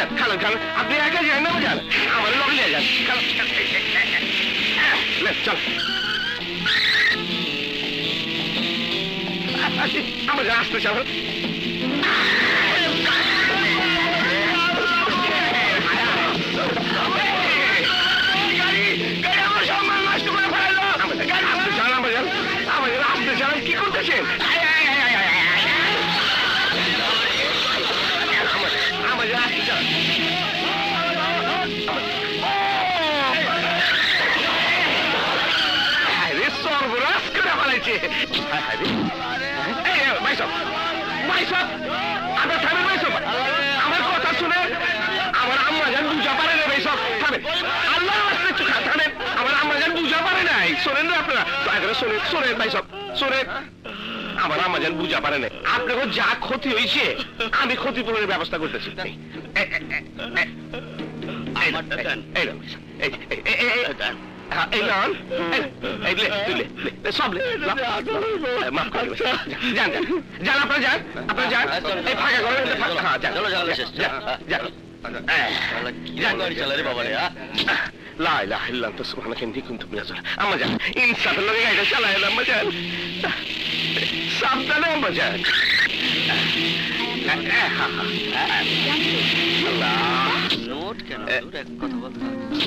যান খালান খালান আপনি একা যান না যান আমার লগে নিয়ে যান চল আমার যান আসতে চাল কি করতেছেন সর্বনাশ করে ফেলাইছে আমার কথা শুনে আমার আম্মা যান বুঝা পারে না ভাইসব থামেন আল্লাহ থামেন আমার আম্মা যান বুঝা পারে নাই শোনেন না আপনারা শোনেন শোনেন ভাইসব শোনেন আমার আম্মা যান বুঝা পারে নাই আপনাকে যা ক্ষতি হয়েছে আমি ক্ষতিপূরণের ব্যবস্থা করতেছি সব মাফ করে যান যান আপনারা যান আপনারা যান এই ফাঁকা করে চলো চলো বাবা لا اله الا انت سبحانك اني كنت من الظالمين اما جان انسان اللي قاعد يشتغل يا اما جان সাবধানে আম্মা যান নোট কেন এক কথা বলতে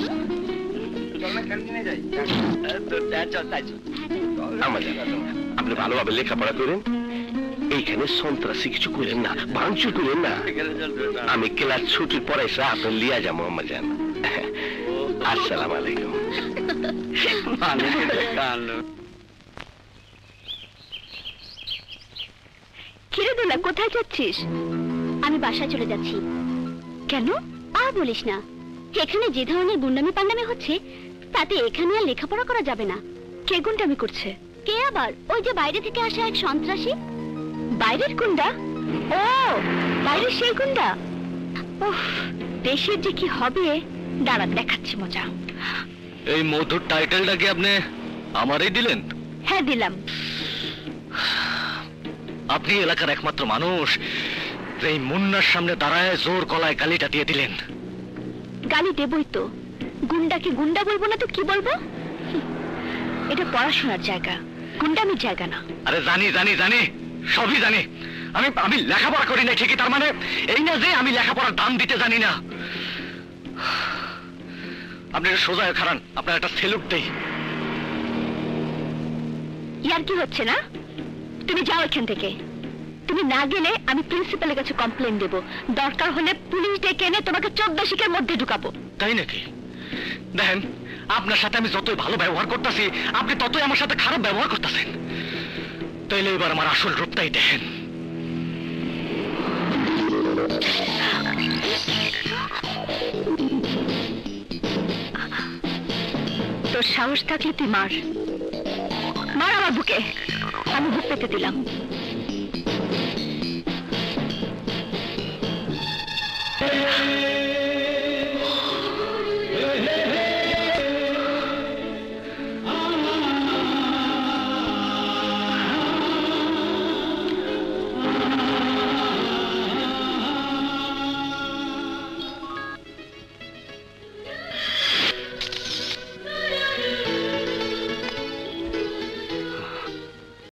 আপনি ভালোভাবে লেখাপড়া করেন এইখানে সন্ত্রাসী কিছু করেন না ভাঙচুর করেন না আমি ক্লাস ছুটির পরে এসে আপনি লিয়া যাবো আম্মা যান আসসালামু আলাইকুম কিরে দোলা কোথায় যাচ্ছিস আমি বাসায় চলে যাচ্ছি কেন আর বলিস না এখানে যে ধরনের গুন্ডামি পান্ডামি হচ্ছে তাতে এখানে আর লেখাপড়া করা যাবে না কে গুন্ডামি করছে কে আবার ওই যে বাইরে থেকে আসা এক সন্ত্রাসী বাইরের গুন্ডা ও বাইরের সেই গুন্ডা উফ দেশের যে কি হবে দাঁড়া দেখাচ্ছি মজা এই মধুর টাইটেলটা কি আপনি আমারই দিলেন হ্যাঁ দিলাম আপনি এলাকার একমাত্র মানুষ এই মুন্নার সামনে দাঁড়ায় জোর গলায় গালিটা দিয়ে দিলেন গালি দেবই তো গুন্ডাকে গুন্ডা বলবো না তো কি বলবো এটা পড়াশোনার জায়গা গুন্ডামির জায়গা না আরে জানি জানি জানি সবই জানি আমি আমি লেখাপড়া করি না ঠিকই তার মানে এই না যে আমি লেখাপড়ার দাম দিতে জানি না আপনি সোজা হয়ে খারান আপনার একটা সেলুট দেই ইয়ার কি হচ্ছে না তুমি যাও এখান থেকে তুমি না গেলে আমি প্রিন্সিপালের কাছে কমপ্লেন দেব দরকার হলে পুলিশ ডেকে এনে তোমাকে 14 শিকের মধ্যে ঢুকাবো তাই নাকি দেখেন আপনার সাথে আমি যতই ভালো ব্যবহার করতেছি আপনি ততই আমার সাথে খারাপ ব্যবহার করতেছেন তাইলে এবার আমার আসল রূপটাই দেখেন তোর সাহস থাকলে তুই মার মার আমার বুকে আমি বুক পেতে দিলাম